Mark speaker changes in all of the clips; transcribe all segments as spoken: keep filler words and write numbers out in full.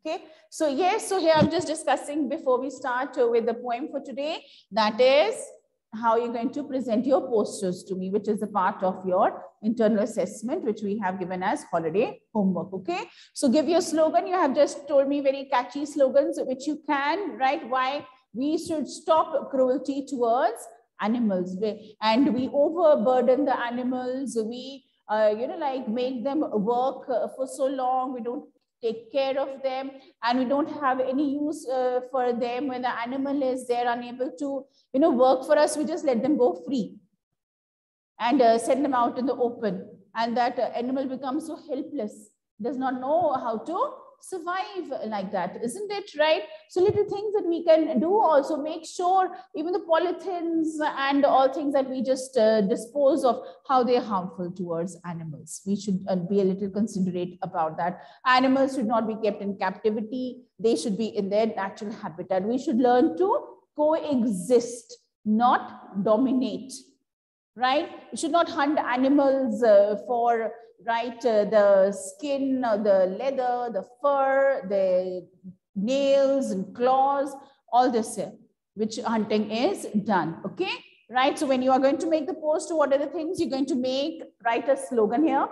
Speaker 1: Okay, so yes, so here I'm just discussing before we start with the poem for today. That is how you're going to present your posters to me, which is a part of your internal assessment, which we have given as holiday homework. Okay, so give your slogan. You have just told me very catchy slogans, which you can write. Why we should stop cruelty towards animals, and we overburden the animals. We, uh, you know, like make them work for so long. We don't take care of them, and we don't have any use uh, for them. When the animal is there unable to, you know, work for us, we just let them go free and uh, send them out in the open, and that uh, animal becomes so helpless, does not know how to survive like that, isn't it right? So little things that we can do, also make sure even the polythenes and all things that we just uh, dispose of, how they are harmful towards animals. We should uh, be a little considerate about that. Animals should not be kept in captivity. They should be in their natural habitat. We should learn to coexist, not dominate. Right? You should not hunt animals uh, for, right, uh, the skin, uh, the leather, the fur, the nails and claws, all this here, which hunting is done. Okay, right? So when you are going to make the post, what are the things you're going to make? Write a slogan here.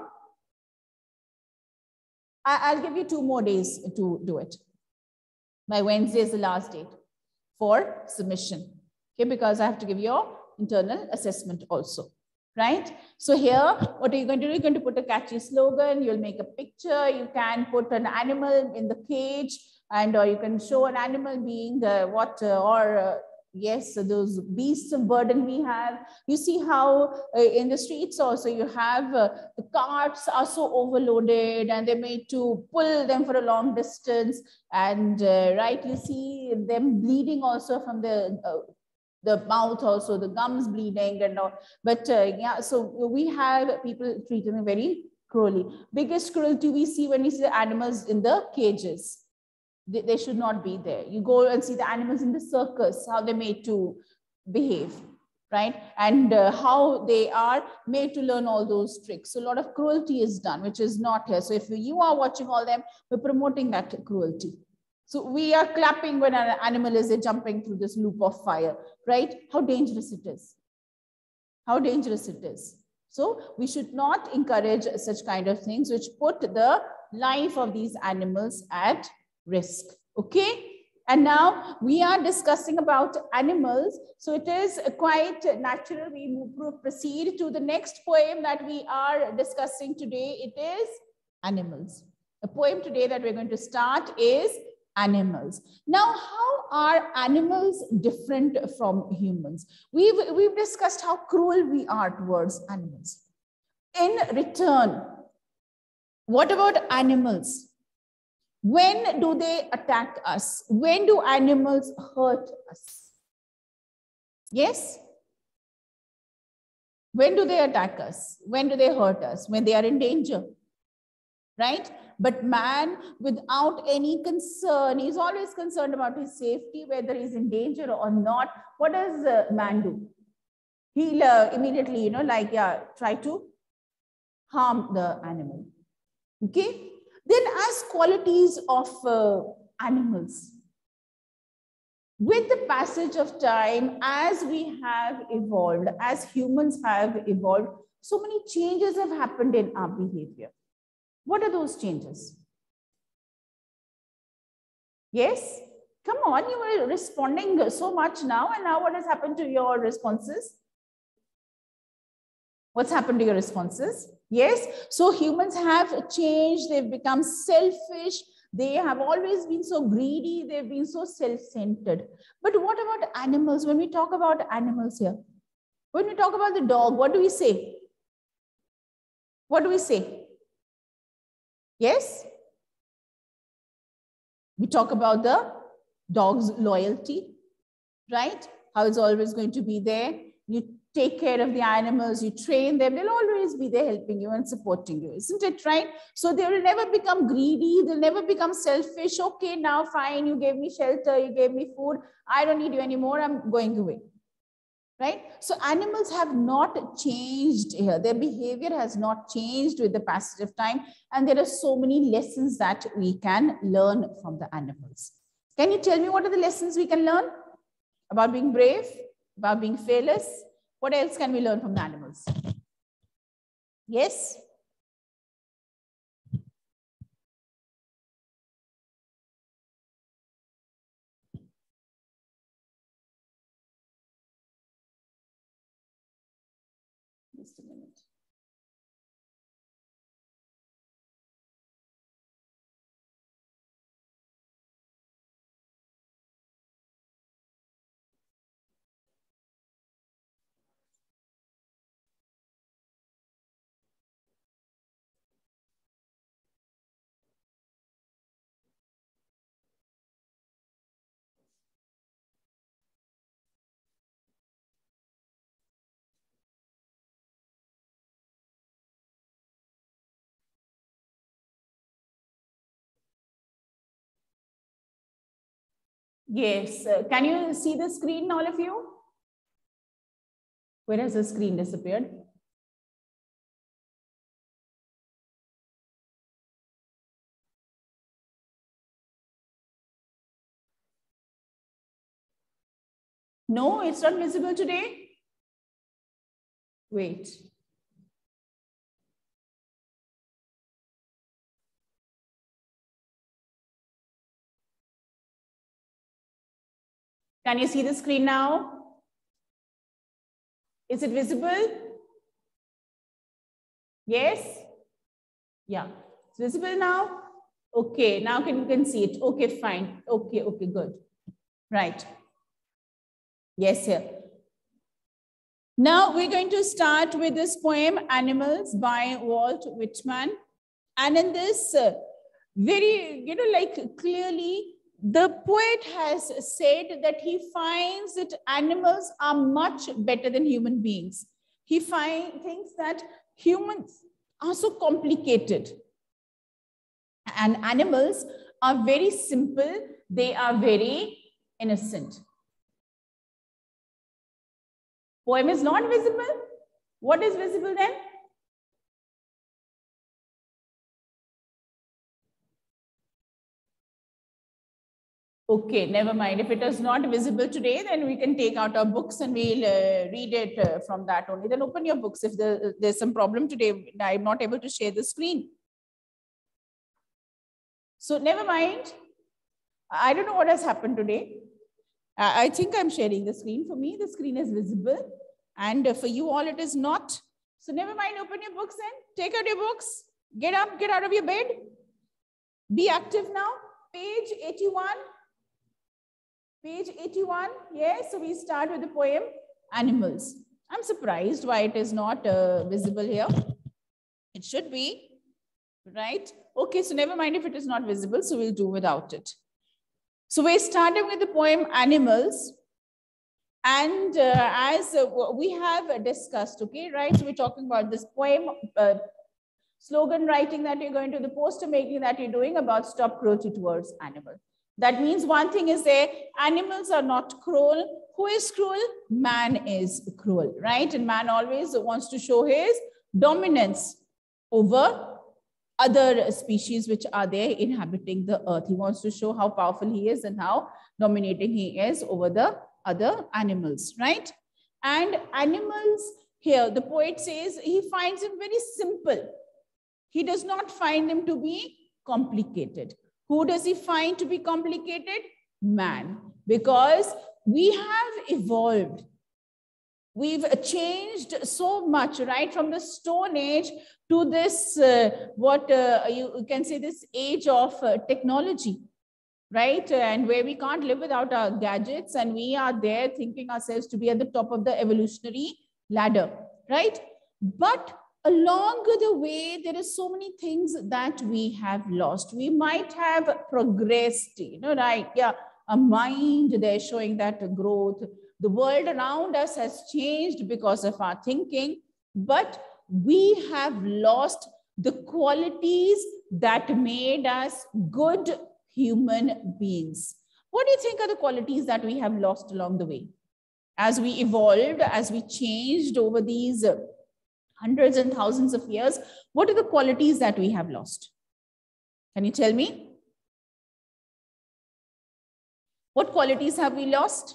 Speaker 1: I I'll give you two more days to do it. By Wednesday is the last date for submission. Okay, because I have to give you internal assessment also, right? So here, what are you going to do? You're going to put a catchy slogan. You'll make a picture. You can put an animal in the cage, and or you can show an animal being uh, what uh, or uh, yes, so those beasts of burden we have. You see how uh, in the streets also you have uh, the carts are so overloaded, and they're made to pull them for a long distance, and uh, right, you see them bleeding also from the uh, the mouth, also the gums bleeding and all. But uh, yeah, so we have people treating them very cruelly. Biggest cruelty we see when we see the animals in the cages. They, they should not be there. You go and see the animals in the circus, how they're made to behave, right? And uh, how they are made to learn all those tricks. So a lot of cruelty is done, which is not here. So if you are watching all them, we're promoting that cruelty. So we are clapping when an animal is jumping through this loop of fire, right? How dangerous it is. How dangerous it is. So we should not encourage such kind of things which put the life of these animals at risk. Okay? And now we are discussing about animals. So it is quite natural. We move, proceed to the next poem that we are discussing today. It is animals. The poem today that we're going to start is animals. Now, how are animals different from humans? We've, we've discussed how cruel we are towards animals. In return, what about animals? When do they attack us? When do animals hurt us? Yes? When do they attack us? When do they hurt us? When they are in danger, right? But man, without any concern, he's always concerned about his safety, whether he's in danger or not. What does uh, man do? He'll uh, immediately, you know, like, yeah, try to harm the animal. Okay. Then as qualities of uh, animals, with the passage of time, as we have evolved, as humans have evolved, so many changes have happened in our behavior. What are those changes? Yes? Come on, you were responding so much now, and now what has happened to your responses? What's happened to your responses? Yes? So humans have changed. They've become selfish. They have always been so greedy. They've been so self-centered. But what about animals? When we talk about animals here, when we talk about the dog, what do we say? What do we say? Yes? We talk about the dog's loyalty, right? How it's always going to be there. You take care of the animals, you train them, they'll always be there helping you and supporting you, isn't it right? So they will never become greedy, they'll never become selfish. Okay, now fine, you gave me shelter, you gave me food, I don't need you anymore, I'm going away. right? So animals have not changed here. Their behavior has not changed with the passage of time. And there are so many lessons that we can learn from the animals. Can you tell me what are the lessons we can learn? About being brave, about being fearless. What else can we learn from the animals? Yes? Just a minute. Yes. Uh, can you see the screen, all of you? Where has the screen disappeared? No, it's not visible today. Wait. Can you see the screen now? Is it visible? Yes? Yeah. It's visible now? Okay, now can you can see it. Okay, fine. Okay, okay, good. Right. Yes, here. Now we're going to start with this poem, Animals by Walt Whitman. And in this uh, very, you know, like clearly, the poet has said that he finds that animals are much better than human beings. He find, thinks that humans are so complicated and animals are very simple. They are very innocent. Poem is not visible. What is visible then? Okay, never mind. If it is not visible today, then we can take out our books and we'll uh, read it uh, from that only. Then open your books. If the, there's some problem today, I'm not able to share the screen. So never mind. I don't know what has happened today. I think I'm sharing the screen. For me, the screen is visible. And for you all, it is not. So never mind, open your books and take out your books. Get up, get out of your bed. Be active now. Page eighty-one. Page eighty-one. Yes, so we start with the poem, Animals. I'm surprised why it is not uh, visible here. It should be, right? Okay, so never mind if it is not visible, so we'll do without it. So we're starting with the poem, Animals. And uh, as uh, we have discussed, okay, right? So we're talking about this poem, uh, slogan writing that you're going to, the poster making that you're doing about stop cruelty towards animals. That means one thing is there, animals are not cruel. Who is cruel? Man is cruel, right? And man always wants to show his dominance over other species which are there inhabiting the earth. He wants to show how powerful he is and how dominating he is over the other animals, right? And animals here, the poet says he finds them very simple. He does not find them to be complicated. Who does he find to be complicated? Man. Because we have evolved. We've changed so much, right? From the Stone Age to this, uh, what uh, you can say, this age of uh, technology, right? And where we can't live without our gadgets, and we are there thinking ourselves to be at the top of the evolutionary ladder, right? But along the way, there are so many things that we have lost. We might have progressed, you know, right? Yeah, a mind there showing that growth. The world around us has changed because of our thinking, but we have lost the qualities that made us good human beings. What do you think are the qualities that we have lost along the way? as we evolved, as we changed over these hundreds and thousands of years, what are the qualities that we have lost? Can you tell me? What qualities have we lost?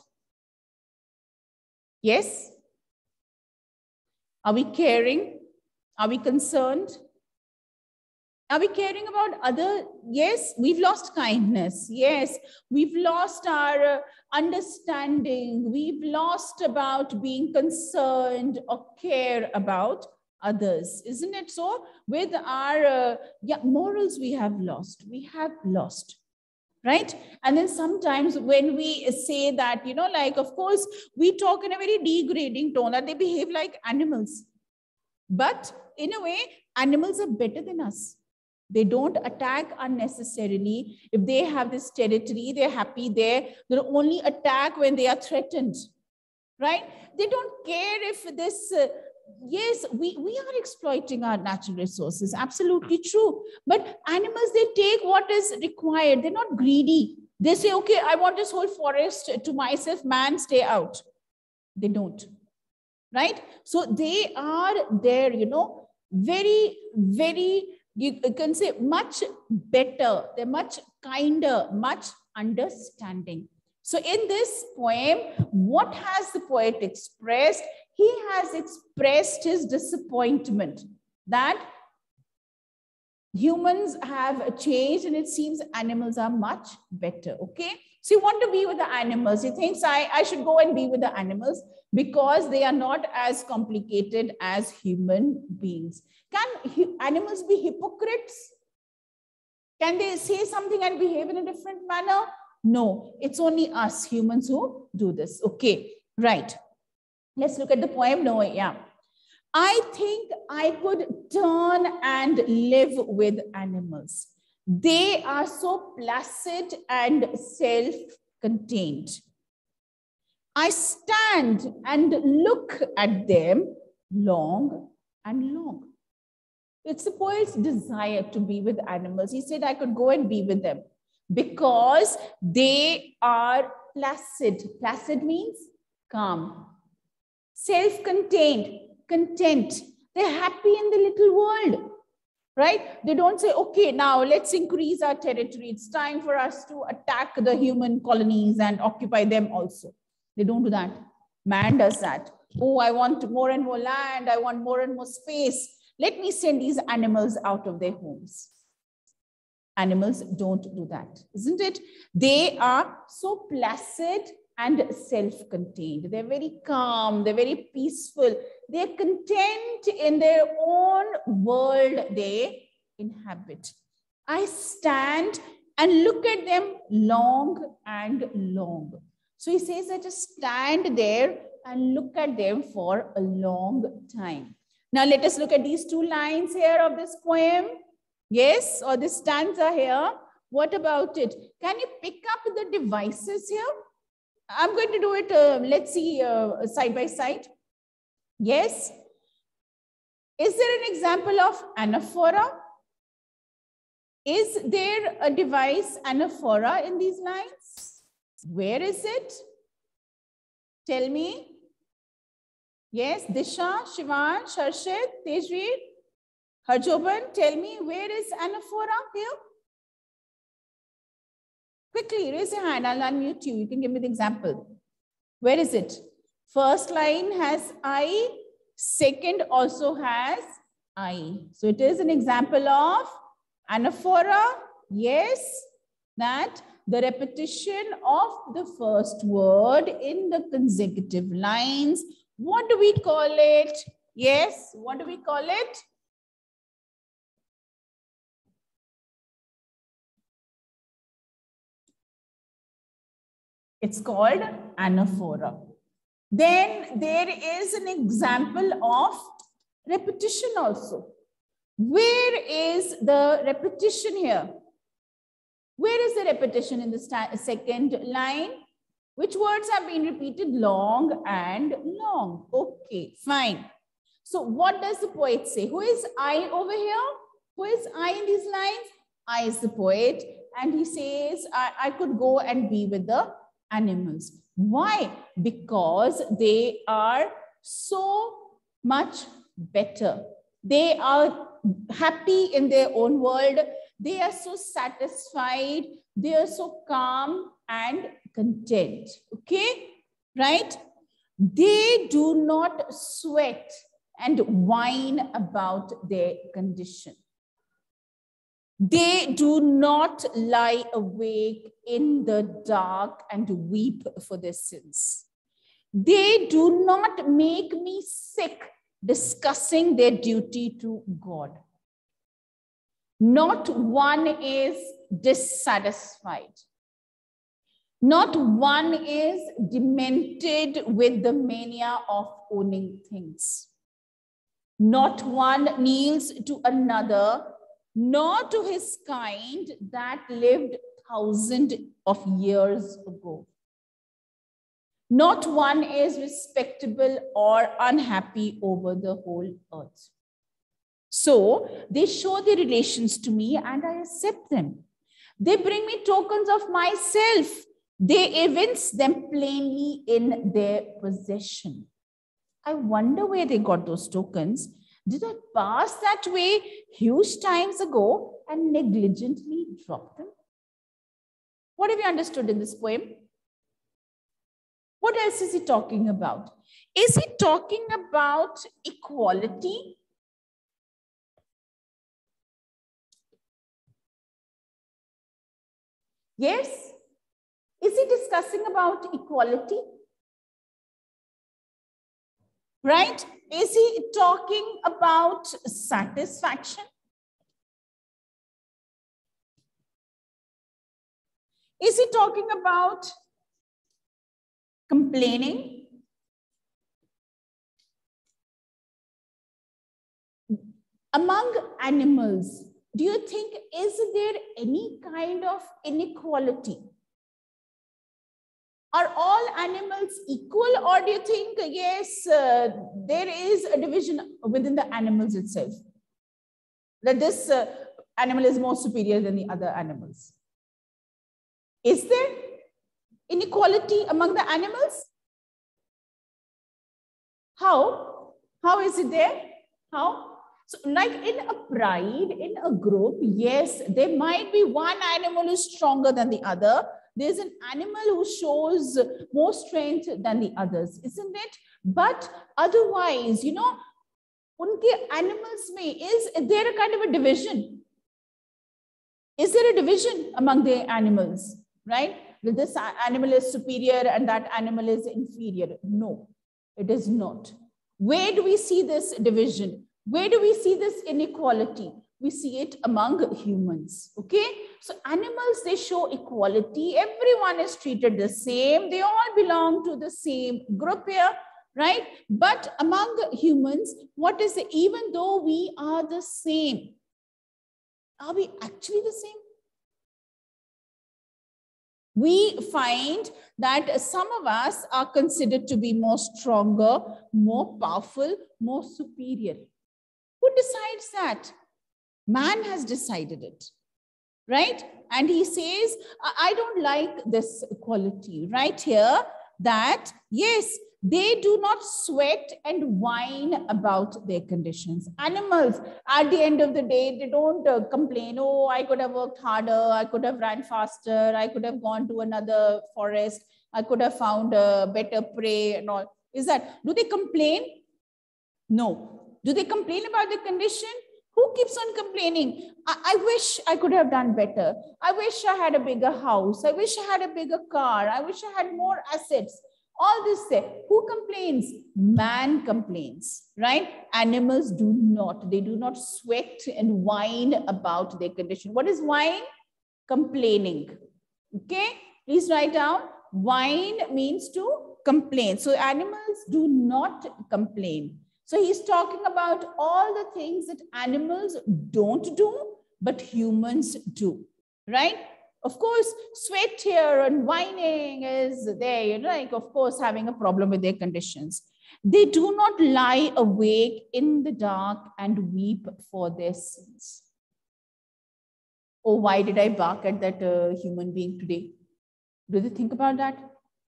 Speaker 1: Yes? Are we caring? Are we concerned? Are we caring about other? Yes, we've lost kindness. Yes, we've lost our uh, understanding. We've lost about being concerned or care about others. Isn't it so? With our uh, yeah, morals, we have lost. We have lost. Right? And then sometimes when we say that, you know, like, of course, we talk in a very degrading tone that they behave like animals. But in a way, animals are better than us. They don't attack unnecessarily. If they have this territory, they're happy there. They'll only attack when they are threatened, right? They don't care if this, uh, yes, we, we are exploiting our natural resources. Absolutely true. But animals, they take what is required. They're not greedy. They say, okay, I want this whole forest to myself, man, stay out. They don't, right? So they are there, you know, very, very, you can say much better, they're much kinder, much understanding. So in this poem, what has the poet expressed? He has expressed his disappointment that humans have changed and it seems animals are much better, okay? So you want to be with the animals. He thinks I, I should go and be with the animals because they are not as complicated as human beings. Can animals be hypocrites? Can they say something and behave in a different manner? No, it's only us humans who do this. Okay, right. Let's look at the poem. No, yeah. I think I could turn and live with animals. They are so placid and self-contained. I stand and look at them long and long. It's the poet's desire to be with animals. He said, I could go and be with them because they are placid. Placid means calm, self-contained, content. They're happy in the little world, right? They don't say, okay, now let's increase our territory. It's time for us to attack the human colonies and occupy them also. They don't do that. Man does that. Oh, I want more and more land. I want more and more space. Let me send these animals out of their homes. Animals don't do that, isn't it? They are so placid and self-contained. They're very calm. They're very peaceful. They're content in their own world they inhabit. I stand and look at them long and long. So he says that just stand there and look at them for a long time. Now let us look at these two lines here of this poem. Yes, or this stanza here. What about it? Can you pick up the devices here? I'm going to do it, uh, let's see, uh, side by side. Yes. Is there an example of anaphora? Is there a device anaphora in these lines? Where is it? Tell me. Yes, Disha, Shivan, Sharshid, Tejveer, Harjoban, tell me, where is anaphora here? Quickly, raise your hand. I'll unmute you. You can give me the example. Where is it? First line has I. Second also has I. So it is an example of anaphora. Yes, that the repetition of the first word in the consecutive lines. What do we call it? Yes, what do we call it? It's called anaphora. Then there is an example of repetition also. Where is the repetition here? Where is the repetition in the second line? Which words have been repeated? Long and long. Okay, fine. So what does the poet say? Who is I over here? Who is I in these lines? I is the poet. And he says, I, I could go and be with the animals. Why? Because they are so much better. They are happy in their own world. They are so satisfied. They are so calm and content. Okay, right? They do not sweat and whine about their condition. They do not lie awake in the dark and weep for their sins. They do not make me sick discussing their duty to God. Not one is dissatisfied. Not one is demented with the mania of owning things. Not one kneels to another, nor to his kind that lived thousands of years ago. Not one is respectable or unhappy over the whole earth. So they show their relations to me and I accept them. They bring me tokens of myself. They evince them plainly in their possession. I wonder where they got those tokens. Did I pass that way huge times ago and negligently drop them? What have you understood in this poem? What else is he talking about? Is he talking about equality? Yes. Is he discussing about equality? Right? Is he talking about satisfaction? Is he talking about complaining? Among animals, do you think, is there any kind of inequality? Are all animals equal, or do you think, yes, uh, there is a division within the animals itself? That this uh, animal is more superior than the other animals? Is there inequality among the animals? How? How is it there? How? So like in a pride, in a group, yes, there might be one animal who is stronger than the other. There's an animal who shows more strength than the others, isn't it? But otherwise, you know, unke animals mein, is there a kind of a division? Is there a division among the animals, right? That this animal is superior and that animal is inferior? No, it is not. Where do we see this division? Where do we see this inequality? We see it among humans, okay? So animals, they show equality. Everyone is treated the same. They all belong to the same group here, right? But among humans, what is it? Even though we are the same, are we actually the same? We find that some of us are considered to be more stronger, more powerful, more superior. Who decides that? Man has decided it, right? And he says, I don't like this quality right here, that yes, they do not sweat and whine about their conditions. Animals, at the end of the day, they don't uh, complain, oh, I could have worked harder, I could have ran faster, I could have gone to another forest, I could have found a better prey and all. Is that, do they complain? No. Do they complain about the condition? Who keeps on complaining? I, I wish I could have done better. I wish I had a bigger house. I wish I had a bigger car. I wish I had more assets. All this there. Who complains? Man complains, right? Animals do not. They do not sweat and whine about their condition. What is whine? Complaining. Okay? Please write down. Whine means to complain. So animals do not complain. So he's talking about all the things that animals don't do, but humans do, right? Of course, sweat here and whining is there, you know, like, of course, having a problem with their conditions. They do not lie awake in the dark and weep for their sins. Oh, why did I bark at that uh, human being today? Do they think about that?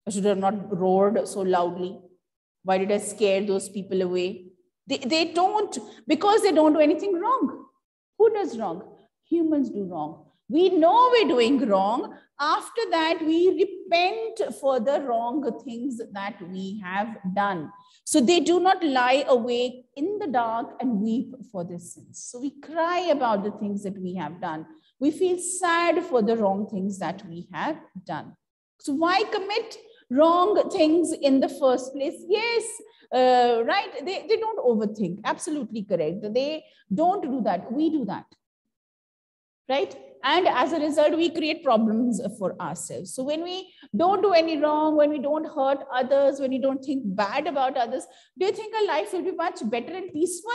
Speaker 1: I should have not roared so loudly. Why did I scare those people away? They, they don't, because they don't do anything wrong. Who does wrong? Humans do wrong. We know we're doing wrong. After that, we repent for the wrong things that we have done. So they do not lie awake in the dark and weep for their sins. So we cry about the things that we have done. We feel sad for the wrong things that we have done. So why commit wrong things in the first place? Yes, uh, right. They, they don't overthink. Absolutely correct. They don't do that. We do that. Right? And as a result, we create problems for ourselves. So when we don't do any wrong, when we don't hurt others, when we don't think bad about others, do you think our life will be much better and peaceful?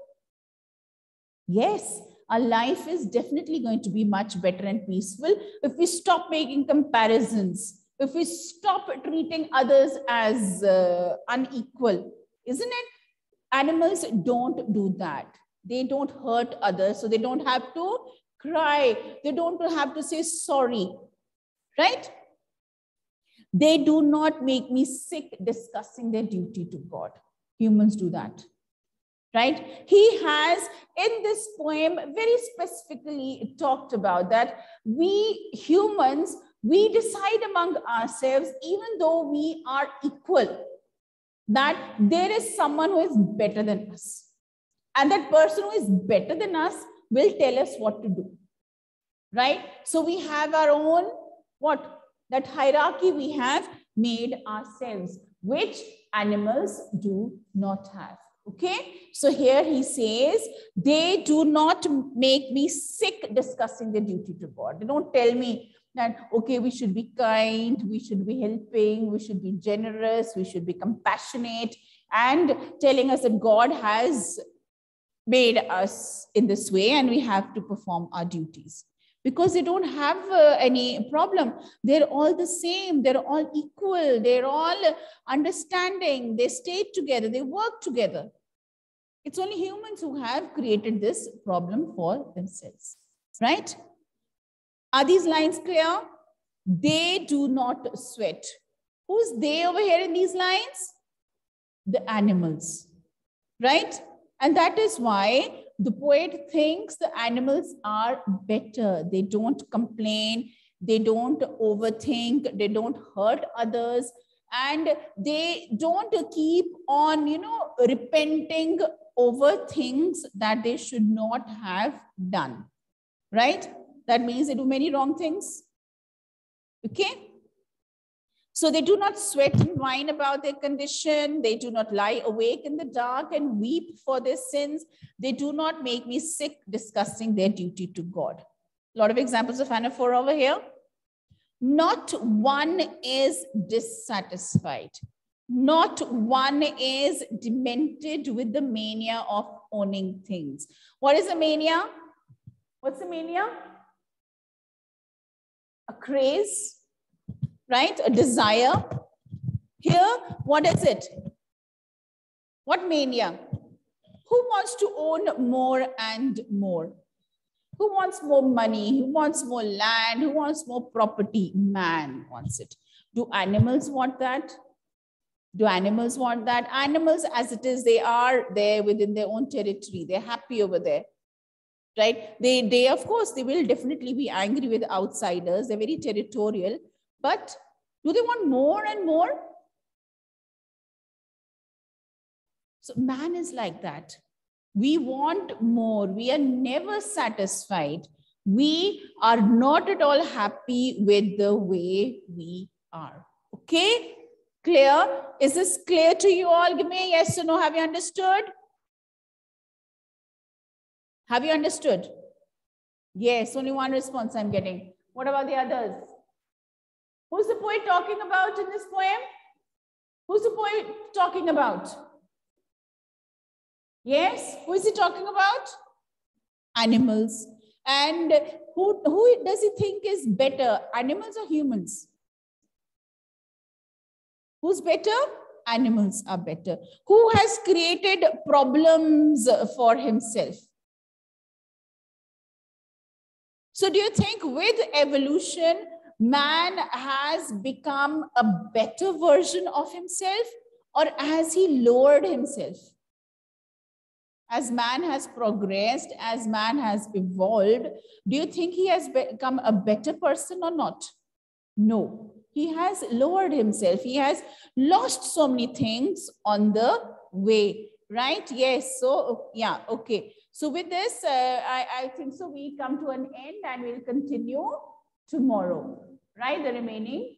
Speaker 1: Yes, our life is definitely going to be much better and peaceful if we stop making comparisons, if we stop treating others as uh, unequal, isn't it? Animals don't do that. They don't hurt others, so they don't have to cry. They don't have to say sorry, right? They do not make me sick discussing their duty to God. Humans do that, right? He has in this poem very specifically talked about that we humans, we decide among ourselves, even though we are equal, that there is someone who is better than us. And that person who is better than us will tell us what to do, right? So we have our own, what? That hierarchy we have made ourselves, which animals do not have, okay? So here he says, they do not make me sick discussing their duty to God. They don't tell me that, okay, we should be kind, we should be helping, we should be generous, we should be compassionate, and telling us that God has made us in this way and we have to perform our duties. Because they don't have uh, any problem. They're all the same. They're all equal. They're all understanding. They stay together. They work together. It's only humans who have created this problem for themselves, right? Are these lines clear? They do not sweat. Who's they over here in these lines? The animals, right? And that is why the poet thinks the animals are better. They don't complain. They don't overthink. They don't hurt others. And they don't keep on, you know, repenting over things that they should not have done, right? That means they do many wrong things, okay? So they do not sweat and whine about their condition. They do not lie awake in the dark and weep for their sins. They do not make me sick discussing their duty to God. A lot of examples of anaphora over here. Not one is dissatisfied. Not one is demented with the mania of owning things. What is a mania? What's a mania? A craze, right? A desire. Here, what is it? What mania? Who wants to own more and more? Who wants more money? Who wants more land? Who wants more property? Man wants it. Do animals want that? Do animals want that? Animals, as it is, they are there within their own territory. They're happy over there, right? They, they, of course, they will definitely be angry with outsiders. They're very territorial. But do they want more and more? So man is like that. We want more. We are never satisfied. We are not at all happy with the way we are. Okay? Clear? Is this clear to you all? Give me a yes or no. Have you understood? Have you understood? Yes, only one response I'm getting. What about the others? Who's the poet talking about in this poem? Who's the poet talking about? Yes, who is he talking about? Animals. And who, who does he think is better, animals or humans? Who's better? Animals are better. Who has created problems for himself? So do you think with evolution, man has become a better version of himself, or has he lowered himself? As man has progressed, as man has evolved, do you think he has become a better person or not? No, he has lowered himself. He has lost so many things on the way, right? Yes. So, yeah, okay. So with this, uh, I, I think so we come to an end and we'll continue tomorrow, right? The remaining